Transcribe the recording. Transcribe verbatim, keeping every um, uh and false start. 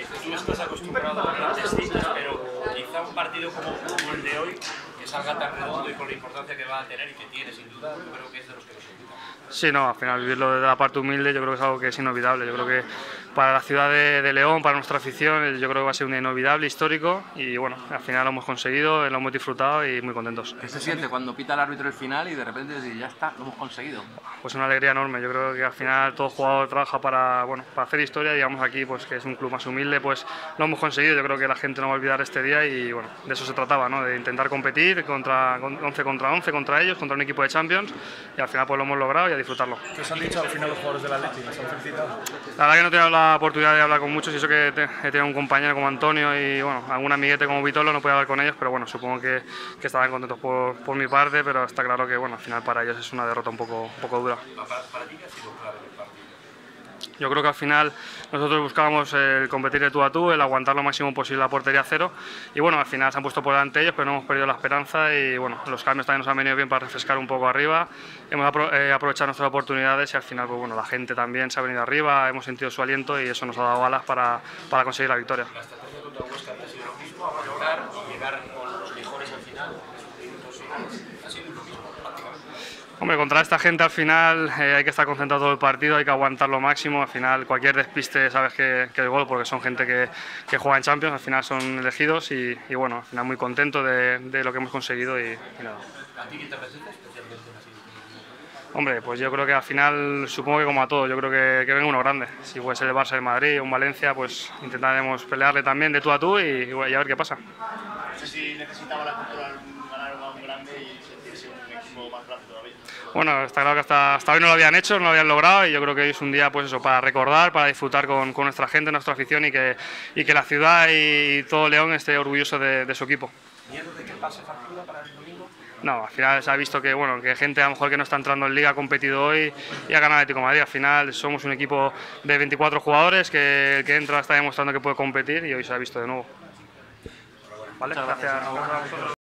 tú estás acostumbrado a grandes citas, pero quizá un partido como, como el de hoy, que salga tan redondo y con la importancia que va a tener y que tiene sin duda, yo creo que es de los que nos invitan. Sí, no, al final vivirlo desde la parte humilde yo creo que es algo que es inolvidable. Yo creo que para la ciudad de, de León, para nuestra afición, yo creo que va a ser un inolvidable histórico y bueno, al final lo hemos conseguido, lo hemos disfrutado y muy contentos. ¿Qué se siente cuando pita el árbitro el final y de repente decir, ya está, lo hemos conseguido? Pues una alegría enorme. Yo creo que al final todo jugador trabaja para, bueno, para hacer historia y llegamos aquí, pues que es un club más humilde, pues lo hemos conseguido. Yo creo que la gente no va a olvidar este día y bueno, de eso se trataba, ¿no? De intentar competir contra once contra once contra ellos, contra un equipo de Champions y al final pues lo hemos logrado y a disfrutarlo. ¿Qué os han dicho al final los jugadores del Atleti? ¿Los han felicitado? La verdad que no he tenido la oportunidad de hablar con muchos y eso que te, he tenido un compañero como Antonio y bueno, algún amiguete como Vitolo, no puedo hablar con ellos, pero bueno, supongo que, que estarán contentos por, por mi parte, pero está claro que bueno, al final para ellos es una derrota un poco, un poco dura. ¿Para, para ti qué ha sido clave el partido? Yo creo que al final nosotros buscábamos el competir de tú a tú, el aguantar lo máximo posible la portería cero y bueno, al final se han puesto por delante ellos, pero no hemos perdido la esperanza y bueno, los cambios también nos han venido bien para refrescar un poco arriba, hemos apro eh, aprovechado nuestras oportunidades y al final pues bueno, la gente también se ha venido arriba, hemos sentido su aliento y eso nos ha dado alas para, para conseguir la victoria. La estrategia contra Huesca ha sido lo mismo, aguantar y llegar con los mejores al final, minutos finales, ha sido lo mismo prácticamente. Hombre, contra esta gente al final eh, hay que estar concentrado todo el partido, hay que aguantar lo máximo, al final cualquier despiste sabes que, que es gol porque son gente que, que juega en Champions, al final son elegidos y, y bueno, al final muy contento de, de lo que hemos conseguido y, y nada. ¿A ti quién te presenta especialmente en así? Hombre, pues yo creo que al final, supongo que como a todos, yo creo que, que venga uno grande. Si puede ser el Barça, el Madrid o un Valencia, pues intentaremos pelearle también de tú a tú y, y a ver qué pasa. No sé si necesitaba la cultura ganar a un grande y sentirse un equipo más grande todavía. Bueno, está claro que hasta, hasta hoy no lo habían hecho, no lo habían logrado y yo creo que hoy es un día pues eso, para recordar, para disfrutar con, con nuestra gente, nuestra afición y que, y que la ciudad y todo León esté orgulloso de, de su equipo. ¿Miedo de que pase factura para el domingo? No, al final se ha visto que, bueno, que gente a lo mejor que no está entrando en Liga ha competido hoy y ha ganado Atlético de Madrid. Al final somos un equipo de veinticuatro jugadores que el que entra está demostrando que puede competir y hoy se ha visto de nuevo. Vale, gracias a vosotros.